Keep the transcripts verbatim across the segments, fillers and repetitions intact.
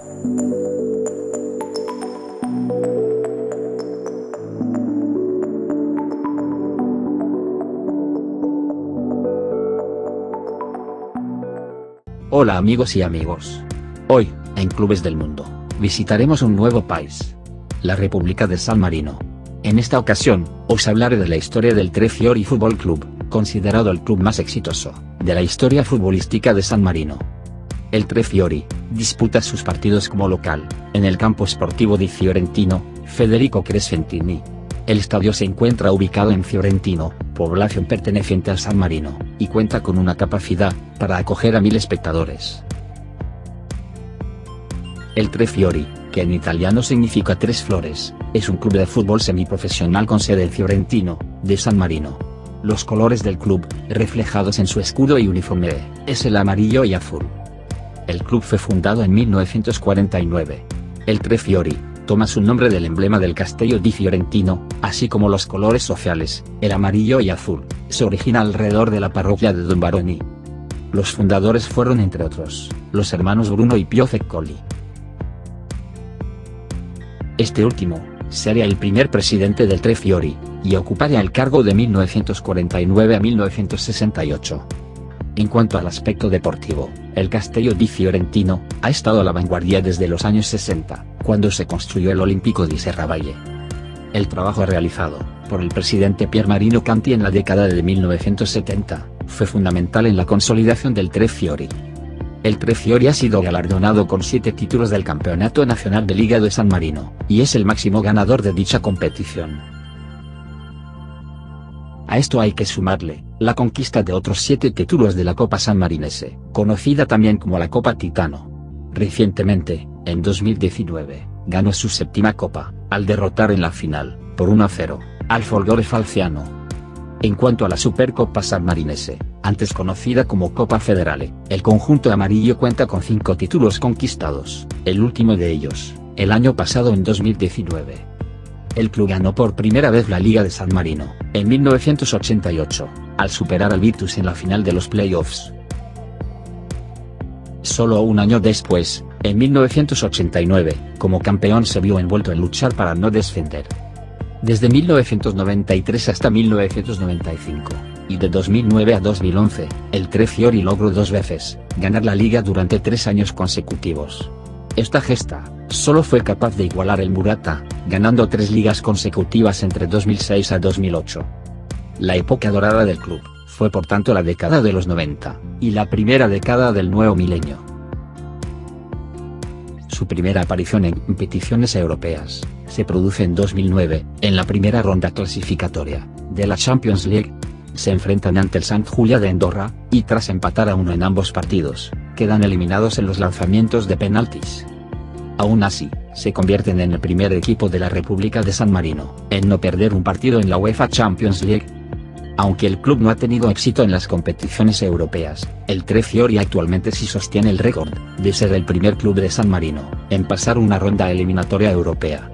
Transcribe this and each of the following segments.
Hola amigos y amigos. Hoy, en Clubes del Mundo, visitaremos un nuevo país. La República de San Marino. En esta ocasión, os hablaré de la historia del Tre Fiori Football Club, considerado el club más exitoso de la historia futbolística de San Marino. El Tre Fiori disputa sus partidos como local en el campo sportivo di Fiorentino, Federico Crescentini. El estadio se encuentra ubicado en Fiorentino, población perteneciente a San Marino, y cuenta con una capacidad para acoger a mil espectadores. El Tre Fiori, que en italiano significa tres flores, es un club de fútbol semiprofesional con sede en Fiorentino, de San Marino. Los colores del club, reflejados en su escudo y uniforme, es el amarillo y azul. El club fue fundado en mil novecientos cuarenta y nueve. El Tre Fiori toma su nombre del emblema del Castello di Fiorentino, así como los colores sociales, el amarillo y azul, se origina alrededor de la parroquia de Don Baroni. Los fundadores fueron, entre otros, los hermanos Bruno y Pio Feccoli. Este último sería el primer presidente del Tre Fiori, y ocuparía el cargo de mil novecientos cuarenta y nueve a mil novecientos sesenta y ocho. En cuanto al aspecto deportivo, el Castello di Fiorentino ha estado a la vanguardia desde los años sesenta, cuando se construyó el Olimpico di Serravalle. El trabajo realizado por el presidente Pier Marino Canti en la década de mil novecientos setenta fue fundamental en la consolidación del Tre Fiori. El Tre Fiori ha sido galardonado con siete títulos del Campeonato Nacional de Liga de San Marino, y es el máximo ganador de dicha competición. A esto hay que sumarle la conquista de otros siete títulos de la Copa Sanmarinese, conocida también como la Copa Titano. Recientemente, en dos mil diecinueve, ganó su séptima copa, al derrotar en la final, por uno a cero, al Folgore Falciano. En cuanto a la Supercopa Sanmarinese, antes conocida como Copa Federale, el conjunto amarillo cuenta con cinco títulos conquistados, el último de ellos, el año pasado en dos mil diecinueve. El club ganó por primera vez la Liga de San Marino, en mil novecientos ochenta y ocho, al superar al Virtus en la final de los playoffs. Solo un año después, en mil novecientos ochenta y nueve, como campeón se vio envuelto en luchar para no descender. Desde mil novecientos noventa y tres hasta mil novecientos noventa y cinco, y de dos mil nueve a dos mil once, el Tre Fiori logró dos veces ganar la liga durante tres años consecutivos. Esta gesta solo fue capaz de igualar el Murata, ganando tres ligas consecutivas entre dos mil seis a dos mil ocho. La época dorada del club fue por tanto la década de los noventa, y la primera década del nuevo milenio. Su primera aparición en competiciones europeas se produce en dos mil nueve, en la primera ronda clasificatoria de la Champions League. Se enfrentan ante el Sant Julià de Andorra, y tras empatar a uno en ambos partidos, quedan eliminados en los lanzamientos de penaltis. Aún así, se convierten en el primer equipo de la República de San Marino en no perder un partido en la UEFA Champions League. Aunque el club no ha tenido éxito en las competiciones europeas, el Tre Fiori actualmente sí sostiene el récord de ser el primer club de San Marino en pasar una ronda eliminatoria europea.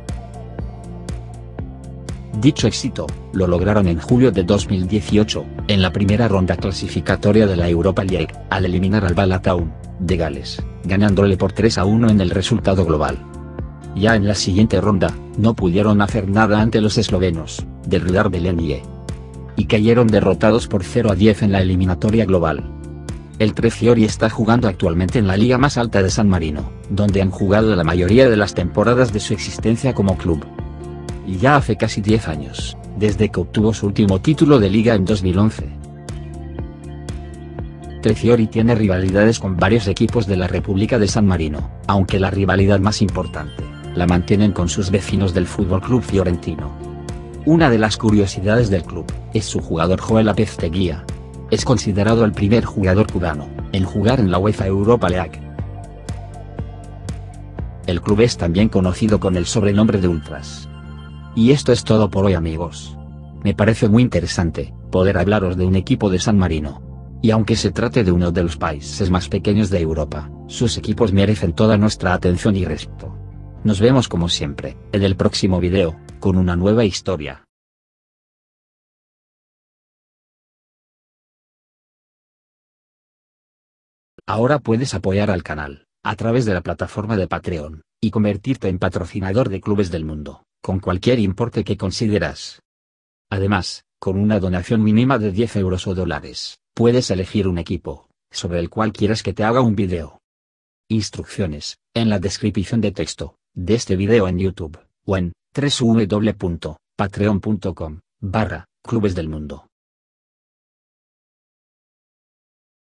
Dicho éxito lo lograron en julio de dos mil dieciocho, en la primera ronda clasificatoria de la Europa League, al eliminar al Bala Town de Gales, ganándole por tres a uno en el resultado global. Ya en la siguiente ronda, no pudieron hacer nada ante los eslovenos, del Rudar Belenie, y cayeron derrotados por cero a diez en la eliminatoria global. El Tre Fiori está jugando actualmente en la liga más alta de San Marino, donde han jugado la mayoría de las temporadas de su existencia como club. Y ya hace casi diez años, desde que obtuvo su último título de liga en dos mil once. Tre Fiori tiene rivalidades con varios equipos de la República de San Marino, aunque la rivalidad más importante la mantienen con sus vecinos del Fútbol Club Fiorentino. Una de las curiosidades del club es su jugador Joel Apezteguía. Es considerado el primer jugador cubano en jugar en la UEFA Europa League. El club es también conocido con el sobrenombre de Ultras. Y esto es todo por hoy amigos. Me parece muy interesante poder hablaros de un equipo de San Marino. Y aunque se trate de uno de los países más pequeños de Europa, sus equipos merecen toda nuestra atención y respeto. Nos vemos como siempre, en el próximo video, con una nueva historia. Ahora puedes apoyar al canal a través de la plataforma de Patreon, y convertirte en patrocinador de Clubes del Mundo, con cualquier importe que consideras. Además, con una donación mínima de diez euros o dólares, puedes elegir un equipo, sobre el cual quieras que te haga un video. Instrucciones, en la descripción de texto, de este video en YouTube, o en w w w punto patreon punto com barra Clubes del Mundo.